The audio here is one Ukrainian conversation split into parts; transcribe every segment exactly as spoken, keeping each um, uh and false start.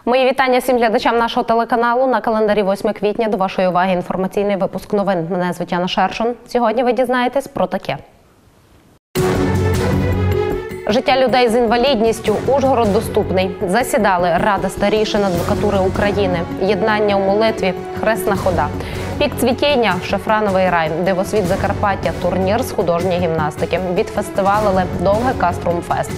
Мої вітання всім глядачам нашого телеканалу. На календарі восьме квітня до вашої уваги інформаційний випуск новин. Мене звуть Яна Шершун. Сьогодні ви дізнаєтесь про таке. Життя людей з інвалідністю. Ужгород доступний. Засідали Рада старішин адвокатури України. Єднання у молитві. Хресна хода. Пік цвітіння. Шафрановий рай. Дивосвіт Закарпаття. Турнір з художньої гімнастики. Відфестивалили Довге Каструмфест.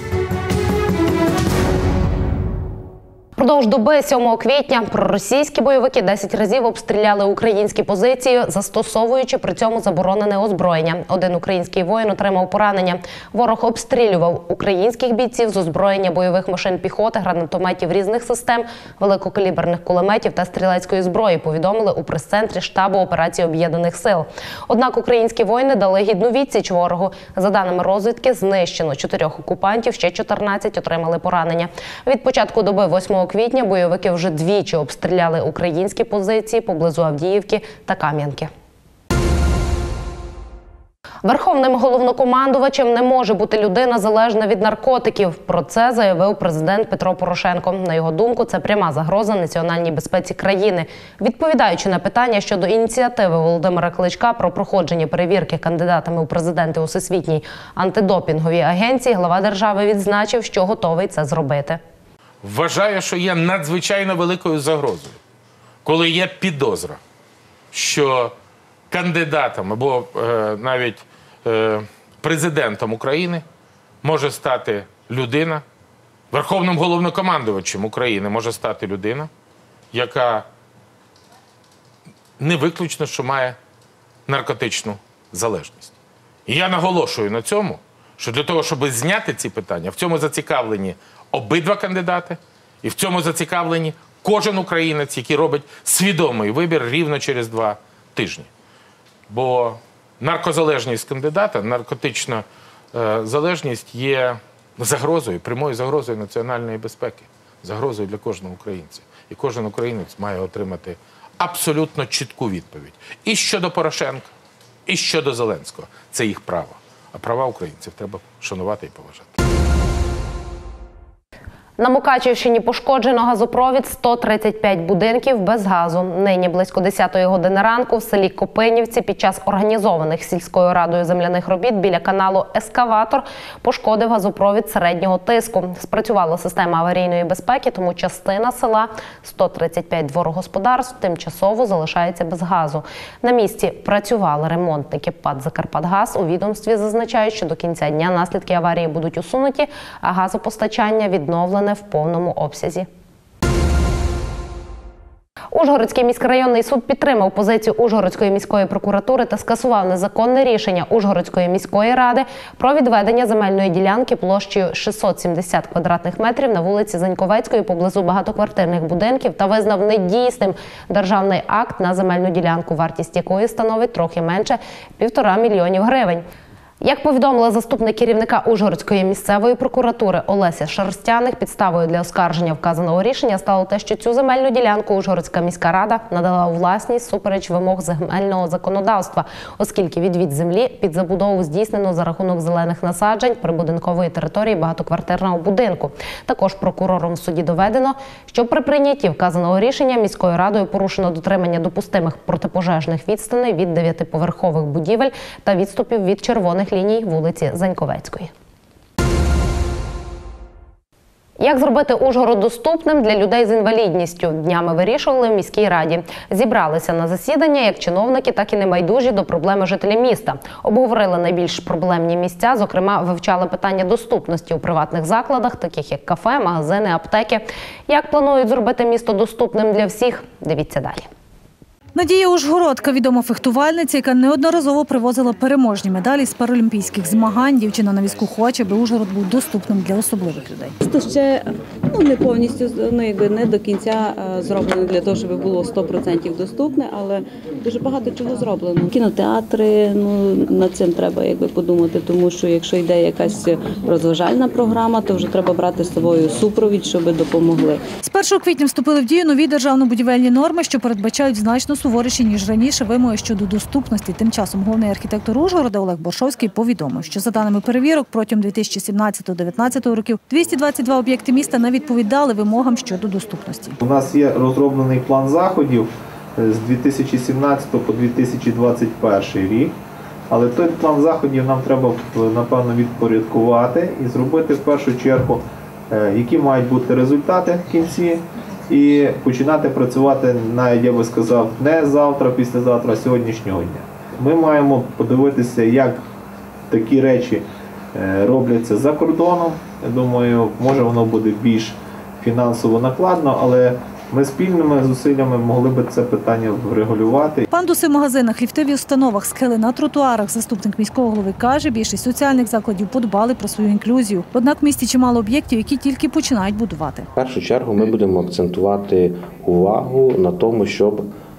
Впродовж доби сьомого квітня проросійські бойовики десять разів обстріляли українські позиції, застосовуючи при цьому заборонене озброєння. Один український воїн отримав поранення. Ворог обстрілював українських бійців з озброєння бойових машин піхоти, гранатометів різних систем, великокаліберних кулеметів та стрілецької зброї, повідомили у прес-центрі штабу операції Об'єднаних сил. Однак українські воїни дали гідну відсіч ворогу. За даними розвідки, знищено чотирьох окупантів, ще чотирнадцять отримали поранення. Від початку доби восьмого квітня бойовики вже двічі обстріляли українські позиції поблизу Авдіївки та Кам'янки. Верховним головнокомандувачем не може бути людина, залежна від наркотиків. Про це заявив президент Петро Порошенко. На його думку, це пряма загроза національній безпеці країни. Відповідаючи на питання щодо ініціативи Володимира Кличка про проходження перевірки кандидатами у президенти у Всесвітній антидопінговій агенції, глава держави відзначив, що готовий це зробити. Вважаю, що є надзвичайно великою загрозою, коли є підозра, що кандидатом або е, навіть е, президентом України може стати людина, верховним головнокомандувачем України може стати людина, яка не виключно, що має наркотичну залежність. І я наголошую на цьому, що для того, щоб зняти ці питання, в цьому зацікавлені обидва кандидати, і в цьому зацікавлені кожен українець, який робить свідомий вибір рівно через два тижні. Бо наркозалежність кандидата, наркотична е, залежність є загрозою, прямою загрозою національної безпеки, загрозою для кожного українця. І кожен українець має отримати абсолютно чітку відповідь. І щодо Порошенка, і щодо Зеленського. Це їх право. А права українців треба шанувати і поважати. На Мукачівщині пошкоджено газопровід, сто тридцять п'ять будинків без газу. Нині близько десятої години ранку в селі Копинівці під час організованих сільською радою земляних робіт біля каналу «Ескаватор» пошкодив газопровід середнього тиску. Спрацювала система аварійної безпеки, тому частина села, сто тридцять п'ять дворогосподарств, тимчасово залишається без газу. На місці працювали ремонтники ПАТ «Закарпатгаз». У відомстві зазначають, що до кінця дня наслідки аварії будуть усунуті, а газопостачання відновлене в повному обсязі. Ужгородський міськрайонний суд підтримав позицію Ужгородської міської прокуратури та скасував незаконне рішення Ужгородської міської ради про відведення земельної ділянки площею шістсот сімдесят квадратних метрів на вулиці Заньковецької поблизу багатоквартирних будинків та визнав недійсним державний акт на земельну ділянку, вартість якої становить трохи менше півтора мільйонів гривень. Як повідомила заступник керівника Ужгородської місцевої прокуратури Олеся Шерстяних, підставою для оскарження вказаного рішення стало те, що цю земельну ділянку Ужгородська міська рада надала у власність супереч вимог земельного законодавства, оскільки відвід землі під забудову здійснено за рахунок зелених насаджень прибудинкової території багатоквартирного будинку. Також прокурором в суді доведено, що при прийнятті вказаного рішення міською радою порушено дотримання допустимих протипожежних відстаней від дев'ятиповерхових будівель та відступів від червоних ліній вулиці Заньковецької. Як зробити Ужгород доступним для людей з інвалідністю? Днями вирішували в міській раді. Зібралися на засідання як чиновники, так і небайдужі до проблеми жителів міста. Обговорили найбільш проблемні місця, зокрема вивчали питання доступності у приватних закладах, таких як кафе, магазини, аптеки. Як планують зробити місто доступним для всіх? Дивіться далі. Надія Ужгородка – відома фехтувальниця, яка неодноразово привозила переможні медалі з паралімпійських змагань. Дівчина на візку хоче, аби Ужгород був доступним для особливих людей. Це ще ну, не повністю, ну, якби не до кінця зроблено для того, щоб було сто відсотків доступне, але дуже багато чого зроблено. Кінотеатри, ну, над цим треба якби подумати, тому що якщо йде якась розважальна програма, то вже треба брати з собою супровід, щоб допомогли. З першого квітня вступили в дію нові державно-будівельні норми, що передбачають значно суворіші, ніж раніше, вимоги щодо доступності. Тим часом головний архітектор Ужгорода Олег Боршовський повідомив, що за даними перевірок протягом дві тисячі сімнадцятого - дві тисячі дев'ятнадцятого років двісті двадцять два об'єкти міста не відповідали вимогам щодо доступності. У нас є розроблений план заходів з дві тисячі сімнадцятого по дві тисячі двадцять перший рік. Але той план заходів нам треба, напевно, відпорядкувати і зробити в першу чергу, які мають бути результати в кінці, і починати працювати, навіть, я би сказав, не завтра, післязавтра, а сьогоднішнього дня. Ми маємо подивитися, як такі речі робляться за кордоном. Я думаю, може воно буде більш фінансово накладно, але ми спільними зусиллями могли б це питання врегулювати. Пандуси в магазинах, ліфти в установах, схили на тротуарах. Заступник міського голови каже, більшість соціальних закладів подбали про свою інклюзію. Однак в місті чимало об'єктів, які тільки починають будувати. В першу чергу ми будемо акцентувати увагу на тому, щоб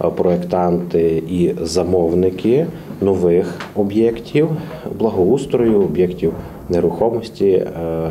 проєктанти і замовники нових об'єктів, благоустрою, об'єктів нерухомості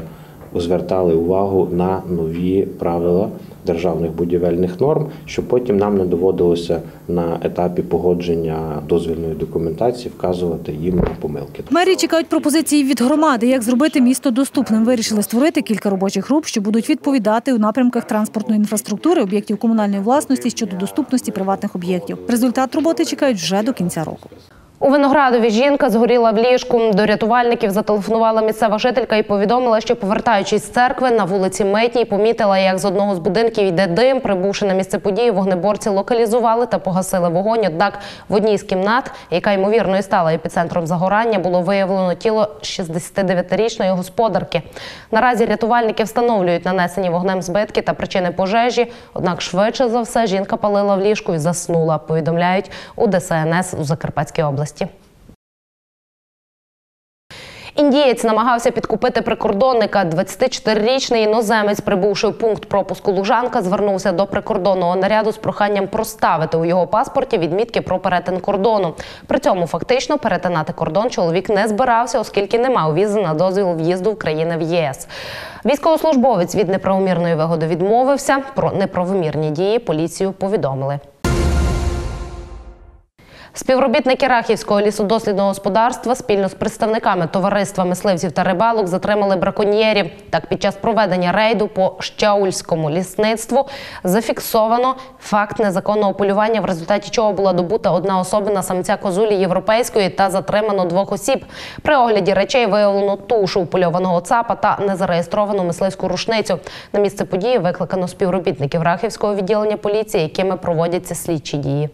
звертали увагу на нові правила державних будівельних норм, щоб потім нам не доводилося на етапі погодження дозвільної документації вказувати їм на помилки. Мерії чекають пропозиції від громади, як зробити місто доступним. Вирішили створити кілька робочих груп, що будуть відповідати у напрямках транспортної інфраструктури, об'єктів комунальної власності щодо доступності приватних об'єктів. Результат роботи чекають вже до кінця року. У Виноградові жінка згоріла в ліжку. До рятувальників зателефонувала місцева жителька і повідомила, що, повертаючись з церкви, на вулиці Митній помітила, як з одного з будинків йде дим. Прибувши на місце події, вогнеборці локалізували та погасили вогонь. Однак в одній з кімнат, яка, ймовірно, і стала епіцентром загорання, було виявлено тіло шістдесятидевятирічної господарки. Наразі рятувальники встановлюють нанесені вогнем збитки та причини пожежі. Однак, швидше за все, жінка палила в ліжку і заснула, повідомляють у Де Се Ен Ес у Закарпатській області. Індієць намагався підкупити прикордонника. двадцятичотирирічний іноземець, прибувши в пункт пропуску Лужанка, звернувся до прикордонного наряду з проханням проставити у його паспорті відмітки про перетин кордону. При цьому фактично перетинати кордон чоловік не збирався, оскільки не мав візи на дозвіл в'їзду в країни в Є Ес. Військовослужбовець від неправомірної вигоди відмовився. Про неправомірні дії поліцію повідомили. Співробітники Рахівського лісодослідного господарства спільно з представниками товариства мисливців та рибалок затримали браконьєрів. Так, під час проведення рейду по Щаульському лісництву зафіксовано факт незаконного полювання, в результаті чого була добута одна особина самця козулі європейської та затримано двох осіб. При огляді речей виявлено тушу упольованого цапа та незареєстровану мисливську рушницю. На місце події викликано співробітників Рахівського відділення поліції, якими проводяться слідчі дії.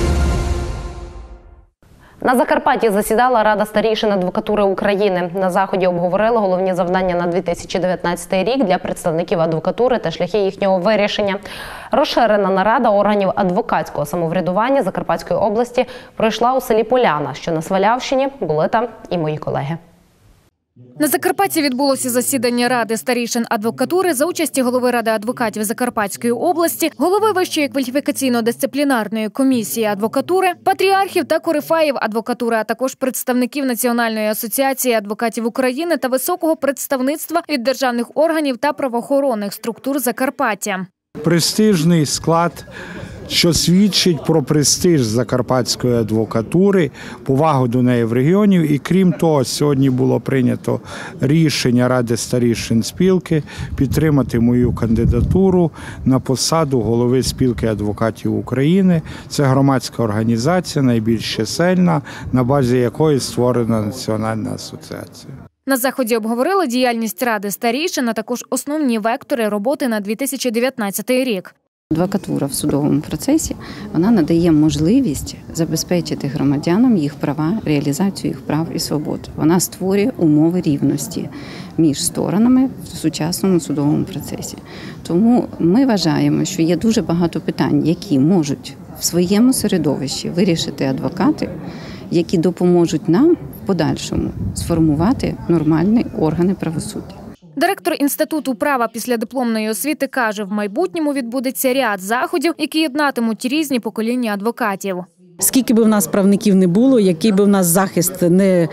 На Закарпатті засідала Рада старішин адвокатури України. На заході обговорили головні завдання на дві тисячі дев'ятнадцятий рік для представників адвокатури та шляхи їхнього вирішення. Розширена нарада органів адвокатського самоврядування Закарпатської області пройшла у селі Поляна, що на Свалявщині. Були там і мої колеги. На Закарпатті відбулося засідання Ради старішин адвокатури за участі голови Ради адвокатів Закарпатської області, голови Вищої кваліфікаційно-дисциплінарної комісії адвокатури, патріархів та корифаїв адвокатури, а також представників Національної асоціації адвокатів України та високого представництва від державних органів та правоохоронних структур Закарпаття. Престижний склад, що свідчить про престиж закарпатської адвокатури, повагу до неї в регіоні. І крім того, сьогодні було прийнято рішення Ради старішин спілки підтримати мою кандидатуру на посаду голови спілки адвокатів України. Це громадська організація, найбільш чисельна, на базі якої створена Національна асоціація. На заході обговорили діяльність Ради старішин, а також основні вектори роботи на дві тисячі дев'ятнадцятий рік. Адвокатура в судовому процесі, вона надає можливість забезпечити громадянам їх права, реалізацію їх прав і свобод. Вона створює умови рівності між сторонами в сучасному судовому процесі. Тому ми вважаємо, що є дуже багато питань, які можуть в своєму середовищі вирішити адвокати, які допоможуть нам в подальшому сформувати нормальні органи правосуддя. Директор Інституту права післядипломної освіти каже, в майбутньому відбудеться ряд заходів, які єднатимуть різні покоління адвокатів. Скільки би в нас правників не було, який би в нас захист не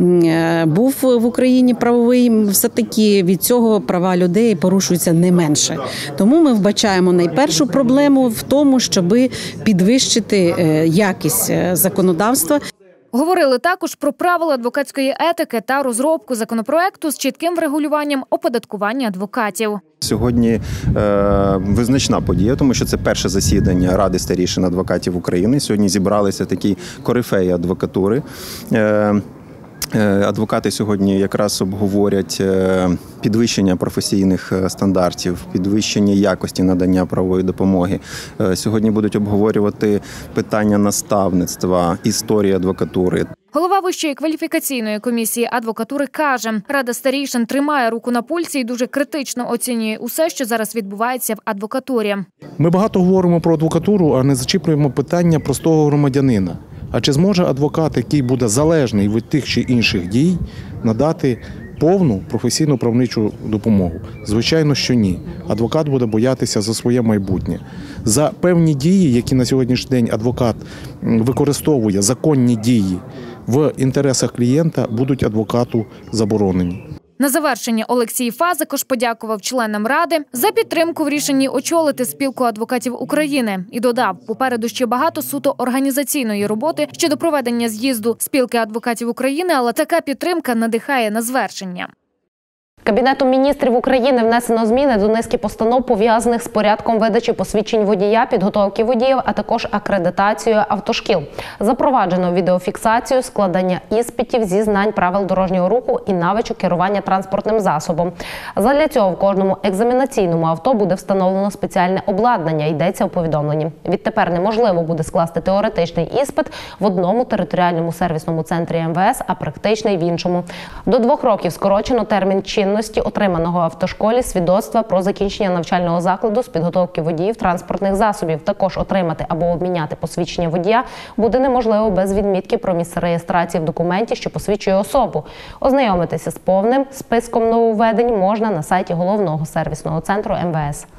був в Україні правовий, все-таки від цього права людей порушуються не менше. Тому ми вбачаємо найпершу проблему в тому, щоб підвищити якість законодавства. Говорили також про правила адвокатської етики та розробку законопроекту з чітким врегулюванням оподаткування адвокатів. Сьогодні е, визначна подія, тому що це перше засідання Ради старішин адвокатів України. Сьогодні зібралися такі корифеї адвокатури. Е, Адвокати сьогодні якраз обговорять підвищення професійних стандартів, підвищення якості надання правової допомоги. Сьогодні будуть обговорювати питання наставництва, історії адвокатури. Голова Вищої кваліфікаційної комісії адвокатури каже, Рада старішин тримає руку на пульсі і дуже критично оцінює усе, що зараз відбувається в адвокатурі. Ми багато говоримо про адвокатуру, а не зачіплюємо питання простого громадянина. А чи зможе адвокат, який буде залежний від тих чи інших дій, надати повну професійну правничу допомогу? Звичайно, що ні. Адвокат буде боятися за своє майбутнє. За певні дії, які на сьогоднішній день адвокат використовує, законні дії в інтересах клієнта, будуть адвокату заборонені. На завершення Олексій Фазикош подякував членам Ради за підтримку в рішенні очолити Спілку адвокатів України і додав, попереду ще багато суто організаційної роботи щодо проведення з'їзду Спілки адвокатів України, але така підтримка надихає на звершення. Кабінетом міністрів України внесено зміни до низки постанов, пов'язаних з порядком видачі посвідчень водія, підготовки водіїв, а також акредитацією автошкіл. Запроваджено відеофіксацію, складання іспитів зі знань правил дорожнього руху і навичок керування транспортним засобом. Задля цього в кожному екзаменаційному авто буде встановлено спеціальне обладнання, йдеться у повідомленні. Відтепер неможливо буде скласти теоретичний іспит в одному територіальному сервісному центрі ем ве ес, а практичний в іншому. До двох років скорочено термін чинності отриманого в автошколі свідоцтва про закінчення навчального закладу з підготовки водіїв транспортних засобів. Також отримати або обміняти посвідчення водія буде неможливо без відмітки про місце реєстрації в документі, що посвідчує особу. Ознайомитися з повним списком нововведень можна на сайті головного сервісного центру ем ве ес.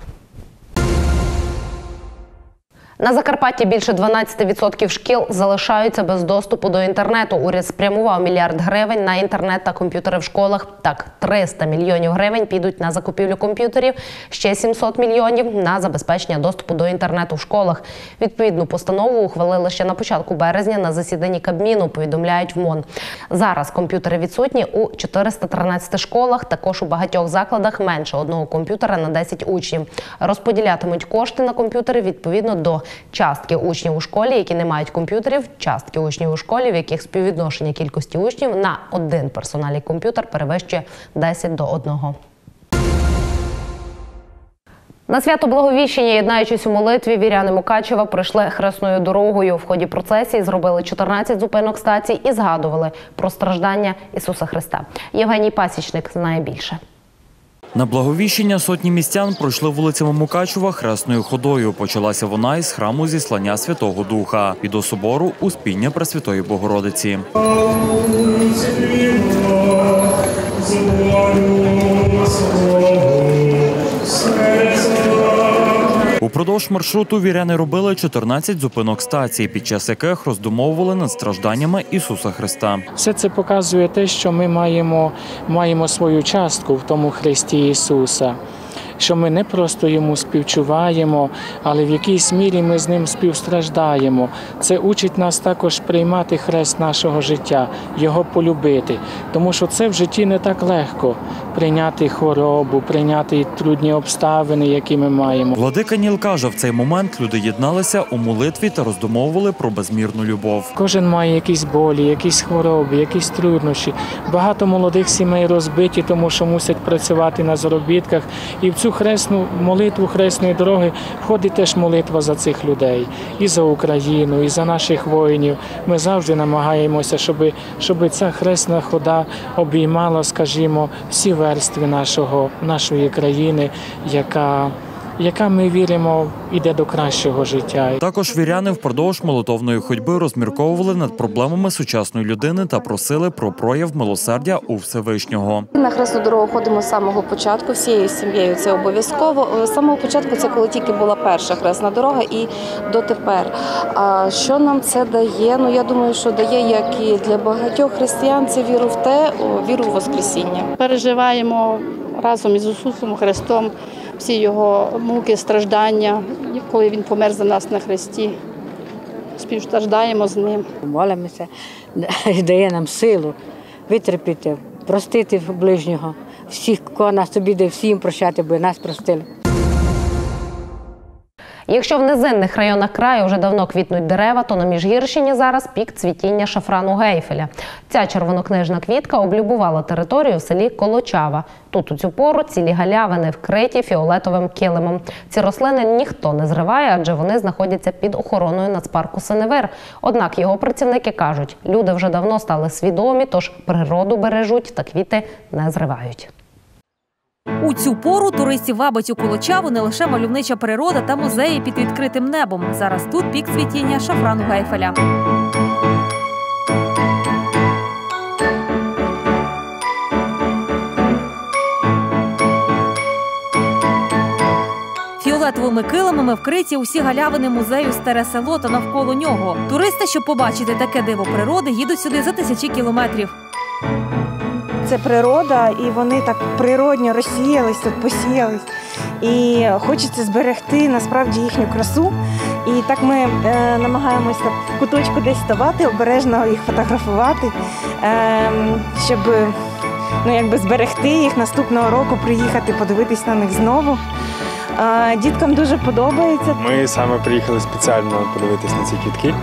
На Закарпатті більше дванадцять відсотків шкіл залишаються без доступу до інтернету. Уряд спрямував мільярд гривень на інтернет та комп'ютери в школах. Так, триста мільйонів гривень підуть на закупівлю комп'ютерів, ще сімсот мільйонів на забезпечення доступу до інтернету в школах. Відповідну постанову ухвалили ще на початку березня на засіданні Кабміну, повідомляють в МОН. Зараз комп'ютери відсутні у чотириста тринадцяти школах, також у багатьох закладах менше одного комп'ютера на десять учнів. Розподілятимуть кошти на комп'ютери відповідно до частки учнів у школі, які не мають комп'ютерів, частки учнів у школі, в яких співвідношення кількості учнів на один персональний комп'ютер перевищує десять до одного. На свято Благовіщення, єднаючись у молитві, віряни Мукачева пройшли хресною дорогою. В ході процесії зробили чотирнадцять зупинок стацій і згадували про страждання Ісуса Христа. Євгеній Пасічник знає більше. На Благовіщення сотні містян пройшли вулицями Мукачева хресною ходою. Почалася вона із храму Зіслання Святого Духа і до собору Успіння Пресвятої Богородиці. Упродовж маршруту віряни робили чотирнадцять зупинок стацій, під час яких роздумовували над стражданнями Ісуса Христа. Все це показує те, що ми маємо, маємо свою частку в тому Христі Ісуса. Що ми не просто Йому співчуваємо, але в якійсь мірі ми з Ним співстраждаємо. Це учить нас також приймати хрест нашого життя, Його полюбити. Тому що це в житті не так легко – прийняти хворобу, прийняти трудні обставини, які ми маємо. Владика Ніл каже, в цей момент люди єдналися у молитві та роздумовували про безмірну любов. Кожен має якісь болі, якісь хвороби, якісь труднощі. Багато молодих сімей розбиті, тому що мусять працювати на заробітках. І в цю хресну молитву хресної дороги входить теж молитва за цих людей. І за Україну, і за наших воїнів. Ми завжди намагаємося, щоб, щоб ця хресна хода обіймала, скажімо, всі верстви нашого, нашої країни, яка яка, ми віримо, йде до кращого життя. Також віряни впродовж молитовної ходьби розмірковували над проблемами сучасної людини та просили про прояв милосердя у Всевишнього. На хресну дорогу ходимо з самого початку, всією сім'єю це обов'язково. З самого початку це коли тільки була перша хресна дорога і дотепер. А що нам це дає? Ну, я думаю, що дає, як і для багатьох християн, це віру в те, віру в Воскресіння. Переживаємо разом із Ісусом Христом всі його муки, страждання, коли він помер за нас на хресті. Співстраждаємо з ним. Молимося, дає нам силу витерпіти, простити ближнього, всіх, кого нас обідає, всім прощати, бо нас простили. Якщо в низинних районах краю вже давно квітнуть дерева, то на Міжгірщині зараз пік цвітіння шафрану гейфеля. Ця червонокнижна квітка облюбувала територію в селі Колочава. Тут у цю пору цілі галявини вкриті фіолетовим килимом. Ці рослини ніхто не зриває, адже вони знаходяться під охороною нацпарку Синевир. Однак його працівники кажуть, люди вже давно стали свідомі, тож природу бережуть та квіти не зривають. У цю пору туристів вабить у Колочаву не лише мальовнича природа та музеї під відкритим небом. Зараз тут пік цвітіння шафрану гейфеля. Фіолетовими килимами вкриті усі галявини музею Старе Село та навколо нього. Туристи, щоб побачити таке диво природи, їдуть сюди за тисячі кілометрів. Це природа, і вони так природньо розсіялись, тут посіялись. І хочеться зберегти насправді їхню красу. І так ми е, намагаємося в куточку десь ставати, обережно їх фотографувати, е, щоб ну, якби зберегти їх, наступного року приїхати, подивитись на них знову. Е, діткам дуже подобається. Ми саме приїхали спеціально подивитись на ці квітки.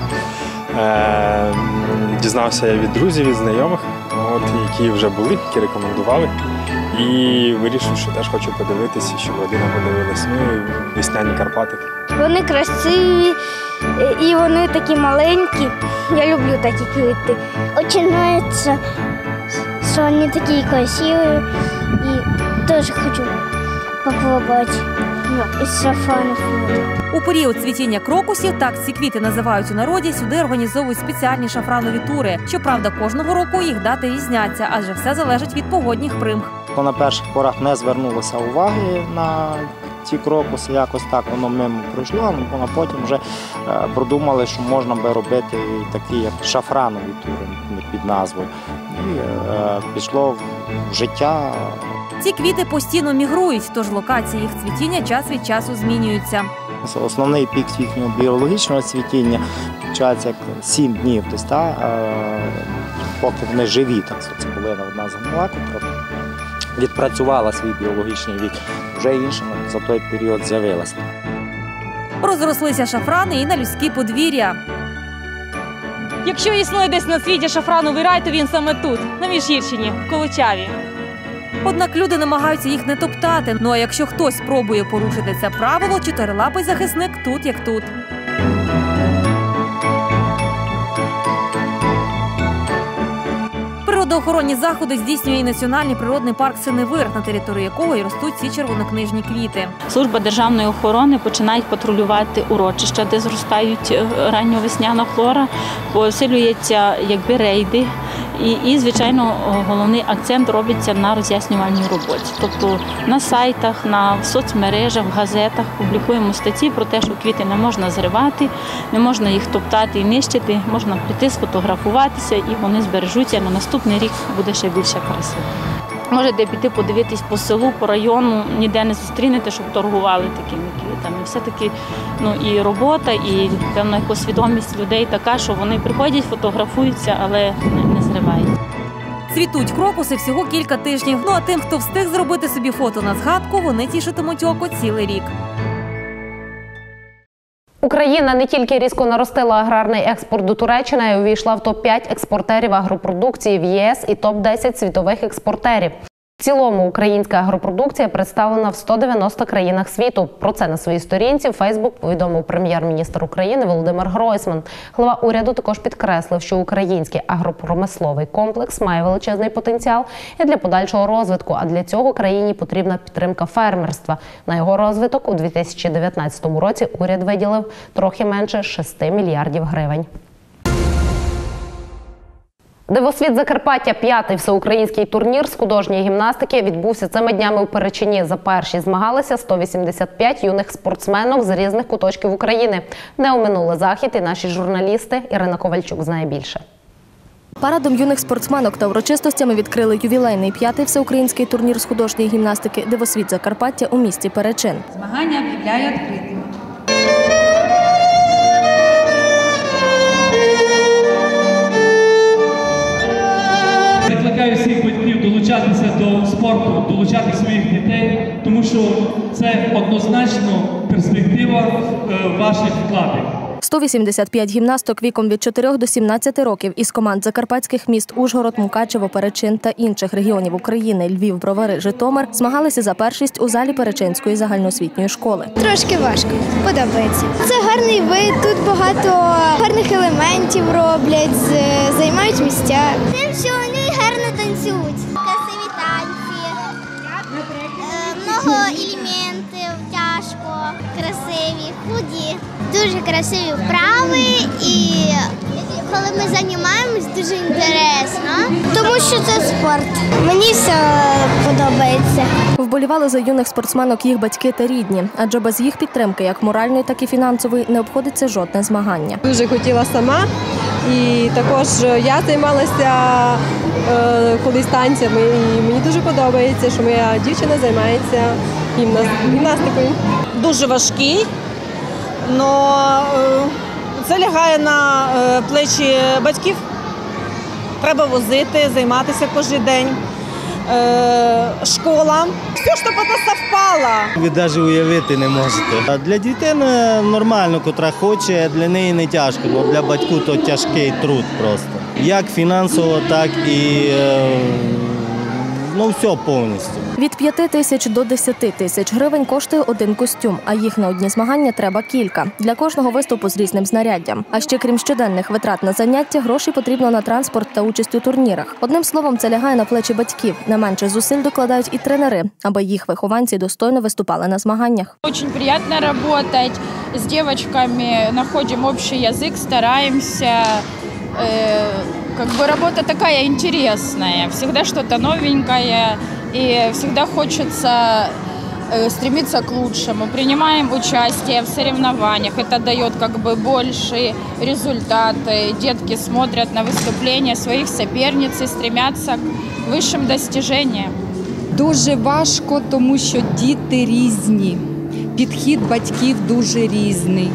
Е, дізнався я від друзів, від знайомих, от, які вже були, які рекомендували. І вирішив, що теж хочу подивитися, щоб родина подивилась. Ну і весняні Карпати. Вони красиві і вони такі маленькі. Я люблю такі квіти. Починається, що вони такі красиві і теж хочу попробувати із шафрану. У період цвітіння крокусів, так ці квіти називають у народі, сюди організовують спеціальні шафранові тури. Щоправда, кожного року їх дати різняться, адже все залежить від погодних примх. На перших порах не звернулося уваги на ці крокуси, якось так воно мимо пройшло, а потім вже продумали, що можна би робити такі як шафранові тури під назвою. І пішло в життя. Ці квіти постійно мігрують, тож локації їх цвітіння час від часу змінюються. Основний пік їхнього біологічного цвітіння починається як сім днів, тобто, та, поки вони живі, так цибулина одна згнила, яка відпрацювала свій біологічний вік, вже інша за той період з'явилася. Розрослися шафрани і на людські подвір'я. Якщо існує десь на світі шафрановий рай, то він саме тут, на Міжгірщині, в Колочаві. Однак люди намагаються їх не топтати. Ну а якщо хтось спробує порушити це правило, чотирилапий захисник тут як тут. Природоохоронні заходи здійснює і Національний природний парк Синевир, на території якого і ростуть ці червонокнижні квіти. Служба державної охорони починають патрулювати урочища, де зростають ранньовесняна флора, посилюються якби рейди. І, і, звичайно, головний акцент робиться на роз'яснювальній роботі. Тобто на сайтах, на в соцмережах, в газетах публікуємо статті про те, що квіти не можна зривати, не можна їх топтати і нищити, можна прийти, сфотографуватися і вони збережуться. На наступний рік буде ще більше краси. Можете піти подивитись по селу, по району, ніде не зустрінете, щоб торгували такими квітами. Все-таки ну, і робота, і певна якась свідомість людей така, що вони приходять, фотографуються, але не зривають. Цвітуть крокуси всього кілька тижнів. Ну а тим, хто встиг зробити собі фото на згадку, вони тішитимуть око цілий рік. Україна не тільки різко наростила аграрний експорт до Туреччини, а й увійшла в топ п'ять експортерів агропродукції в ЄС і топ десять світових експортерів. В цілому українська агропродукція представлена в сто дев'яноста країнах світу. Про це на своїй сторінці в Фейсбук повідомив прем'єр-міністр України Володимир Гройсман. Глава уряду також підкреслив, що український агропромисловий комплекс має величезний потенціал і для подальшого розвитку, а для цього країні потрібна підтримка фермерства. На його розвиток у дві тисячі дев'ятнадцятому році уряд виділив трохи менше шести мільярдів гривень. Дивосвіт Закарпаття, п'ятий всеукраїнський турнір з художньої гімнастики, відбувся цими днями у Перечині. За перші змагалися сто вісімдесят п'ять юних спортсменок з різних куточків України. Не оминули захід і наші журналісти. Ірина Ковальчук знає більше. Парадом юних спортсменок та урочистостями відкрили ювілейний п'ятий всеукраїнський турнір з художньої гімнастики «Дивосвіт Закарпаття» у місті Перечин. Змагання об'являю відкритими. Закликаю всіх батьків долучатися до спорту, долучати своїх дітей, тому що це однозначно перспектива ваших вкладів. сто вісімдесят п'ять гімнасток віком від чотирьох до сімнадцяти років із команд закарпатських міст Ужгород, Мукачево, Перечин та інших регіонів України – Львів, Бровари, Житомир – змагалися за першість у залі Перечинської загальноосвітньої школи. Трошки важко, подобається. Це гарний вид, тут багато гарних елементів роблять, займають місця. Тим, що вони гарно танцюють. Красиві танці, много елементів, тяжко, красиві, худі. Дуже красиві вправи і коли ми займаємось, дуже інтересно, тому що це спорт. Мені все подобається. Вболівали за юних спортсменок їх батьки та рідні, адже без їх підтримки, як моральної, так і фінансової, не обходиться жодне змагання. Дуже хотіла сама і також я займалася е, колись танцями і мені дуже подобається, що моя дівчина займається гімнастикою. Дуже важкий. Но це лягає на плечі батьків. Треба возити, займатися кожен день. Школа. Все, щоб це совпало. Ви навіть уявити не можете. Для дитини нормально, котра хоче, для неї не тяжко, бо для батьків то тяжкий труд просто. Як фінансово, так і ну, все повністю. Від п'яти тисяч до десяти тисяч гривень коштує один костюм, а їх на одні змагання треба кілька. Для кожного виступу з різним знаряддям. А ще крім щоденних витрат на заняття, грошей потрібно на транспорт та участь у турнірах. Одним словом, це лягає на плечі батьків. Не менше зусиль докладають і тренери, аби їх вихованці достойно виступали на змаганнях. Дуже приємно працювати з дівчатками, знаходимо общий язик, стараємося. Как бы работа такая интересная, всегда что-то новенькое, и всегда хочется стремиться к лучшему. Принимаем участие в соревнованиях, это дает как бы большие результаты. Детки смотрят на выступления своих соперниц и стремятся к высшим достижениям. Дуже важко, тому що діти різні, підхід батьків дуже різний.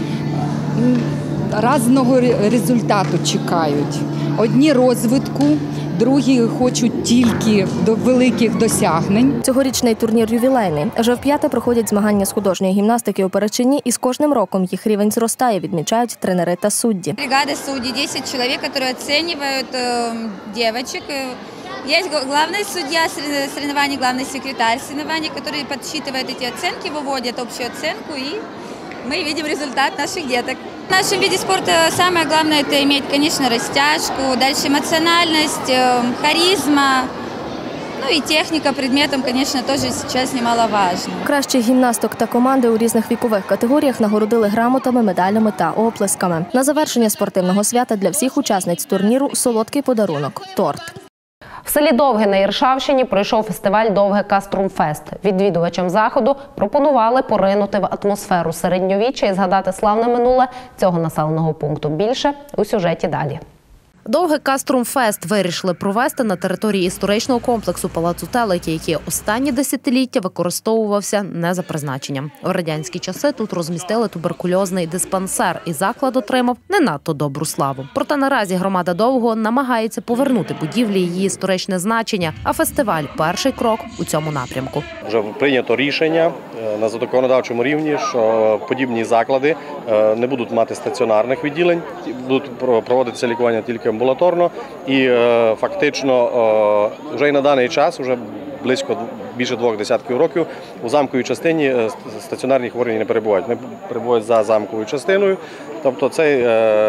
Різного результату чекають. Одні розвитку, другі хочуть тільки до великих досягнень. Цьогорічний турнір ювілейний. Вже вп'яте проходять змагання з художньої гімнастики у Перечині, і з кожним роком їх рівень зростає, відмічають тренери та судді. Бригада суддів, десять чоловік, які оцінюють дівчат. Есть главный судья соревнований, главный секретарь соревнований, который подсчитывает эти оценки, выводит общую оценку, и мы видим результат наших деток. В нашем виде спорта самое главное – это иметь, конечно, растяжку, дальше эмоциональность, харизма, ну и техника предметом, конечно, тоже сейчас немаловажно. Кращих гімнасток та команди у різних вікових категоріях нагородили грамотами, медалями та оплесками. На завершення спортивного свята для всіх учасниць турніру солодкий подарунок – торт. В селі Довге на Іршавщині пройшов фестиваль «Довге Каструмфест». Відвідувачам заходу пропонували поринути в атмосферу середньовіччя і згадати славне минуле цього населеного пункту. Більше у сюжеті далі. Довге Каструмфест вирішили провести на території історичного комплексу Палацу Телеті, який останні десятиліття використовувався не за призначенням. У радянські часи тут розмістили туберкульозний диспансер, і заклад отримав не надто добру славу. Проте наразі громада Довгого намагається повернути будівлі її історичне значення, а фестиваль – перший крок у цьому напрямку. Вже прийнято рішення на законодавчому рівні, що подібні заклади не будуть мати стаціонарних відділень, будуть проводитися лікування тільки амбулаторно, і фактично вже і на даний час вже близько більше двох десятків років у замковій частині стаціонарні хворі не перебувають. Вони перебувають за замковою частиною. Тобто це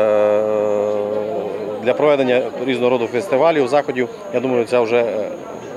для проведення різного роду фестивалів, заходів, я думаю, це вже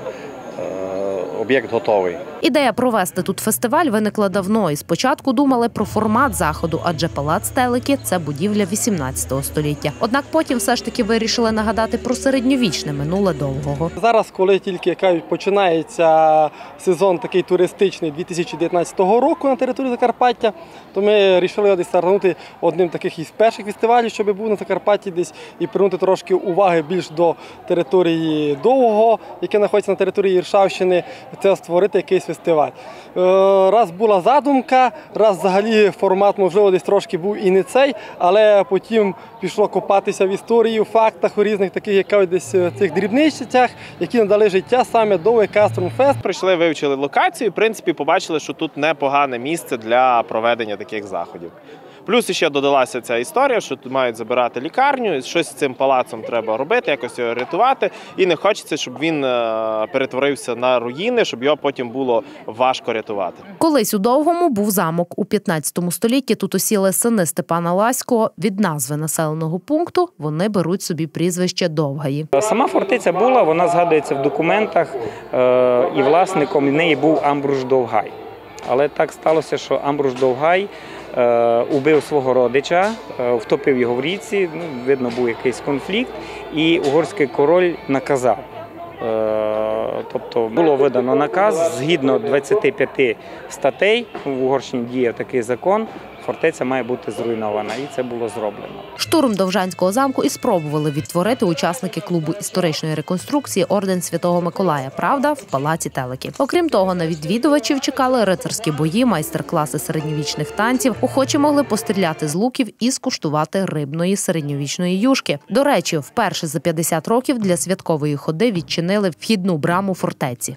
об'єкт готовий. Ідея провести тут фестиваль виникла давно і спочатку думали про формат заходу, адже палац Телики – це будівля вісімнадцятого століття. Однак потім все ж таки вирішили нагадати про середньовічне минуле Довгого. Зараз, коли тільки кажуть, починається сезон такий туристичний дві тисячі дев'ятнадцятого року на території Закарпаття, то ми вирішили десь стартанути одним таких із перших фестивалів, щоб був на Закарпатті десь і привернути трошки уваги більш до території Довгого, яке знаходиться на території Іршавщини, це створити якийсь фестиваль. Раз була задумка, раз взагалі формат, можливо, десь трошки був і не цей, але потім пішло копатися в історії, у фактах, у різних таких, як десь цих дрібничцях, які надали життя саме Довгий Каструм-фест. Прийшли, вивчили локацію і, в принципі, побачили, що тут непогане місце для проведення таких заходів. Плюс ще додалася ця історія, що тут мають забирати лікарню, і щось з цим палацом треба робити, якось його рятувати. І не хочеться, щоб він перетворився на руїни, щоб його потім було важко рятувати. Колись у Довгому був замок. У п'ятнадцятому столітті тут осіли сини Степана Ласького. Від назви населеного пункту вони беруть собі прізвище Довгаї. Сама фортеця була, вона згадується в документах, і власником неї був Амбруш Довгай. Але так сталося, що Амбруш Довгай е, убив свого родича, е, втопив його в річці, ну, видно, був якийсь конфлікт, і угорський король наказав. Е, тобто було видано наказ, згідно двадцяти п'яти статей, в Угорщині діє такий закон, фортеця має бути зруйнована, і це було зроблено. Штурм Довжанського замку і спробували відтворити учасники клубу історичної реконструкції Орден Святого Миколая, правда, в палаці Телики. Окрім того, на відвідувачів чекали рицарські бої, майстер-класи середньовічних танців, охочі могли постріляти з луків і скуштувати рибної середньовічної юшки. До речі, вперше за п'ятдесят років для святкової ходи відчинили вхідну браму фортеці.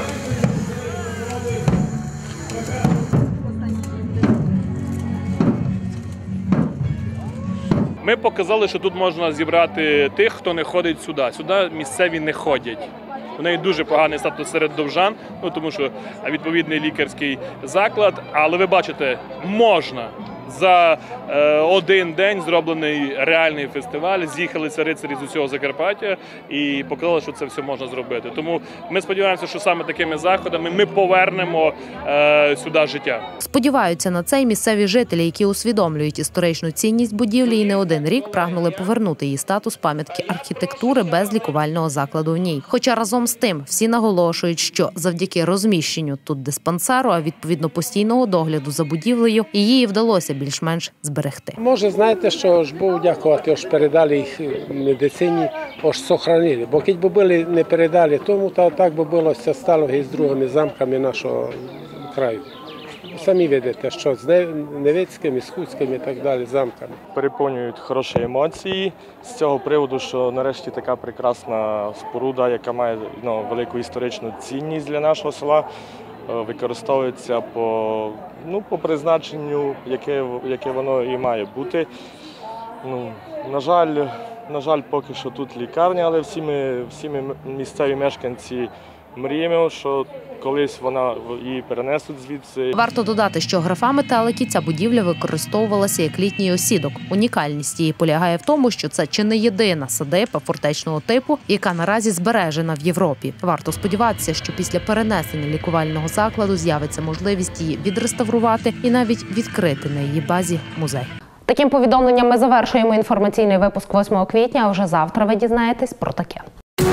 Ми показали, що тут можна зібрати тих, хто не ходить сюди. Сюди місцеві не ходять. У неї дуже поганий статус серед довжан, ну, тому що відповідний лікарський заклад. Але ви бачите, можна. За е, один день зроблений реальний фестиваль, з'їхалися рицарі з усього Закарпаття і показали, що це все можна зробити. Тому ми сподіваємося, що саме такими заходами ми повернемо е, сюди життя. Сподіваються на це й місцеві жителі, які усвідомлюють історичну цінність будівлі і не один рік прагнули повернути їй статус пам'ятки архітектури без лікувального закладу в ній. Хоча разом з тим всі наголошують, що завдяки розміщенню тут диспансеру, а відповідно постійного догляду за будівлею, її вдалося більш-менш зберегти. Може, знаєте, що ж Богу дякувати, що передали їх медицині, ось сохранили. Бо якби були не передали тому, то так би було все стало і з другими замками нашого краю. Самі видите, що з Невицькими, з Хуцькими і так далі замками. Переповнюють хороші емоції з цього приводу, що нарешті така прекрасна споруда, яка має ну, велику історичну цінність для нашого села, використовується по, ну, по призначенню, яке, яке воно і має бути. Ну, на жаль, на жаль, поки що тут лікарня, але всі ми, всі ми місцеві мешканці мріємо, що колись вона її перенесуть звідси. Варто додати, що графами Телики ця будівля використовувалася як літній осідок. Унікальність її полягає в тому, що це чи не єдина садиба фортечного типу, яка наразі збережена в Європі. Варто сподіватися, що після перенесення лікувального закладу з'явиться можливість її відреставрувати і навіть відкрити на її базі музей. Таким повідомленням ми завершуємо інформаційний випуск восьмого квітня, а вже завтра ви дізнаєтесь про таке.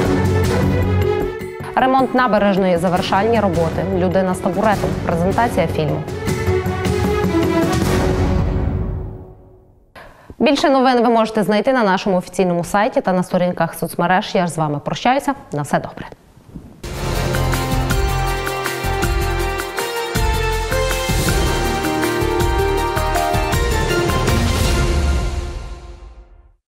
Ремонт набережної, завершальні роботи, людина з табуретом, презентація фільму. Більше новин ви можете знайти на нашому офіційному сайті та на сторінках соцмереж. Я ж з вами прощаюся. На все добре.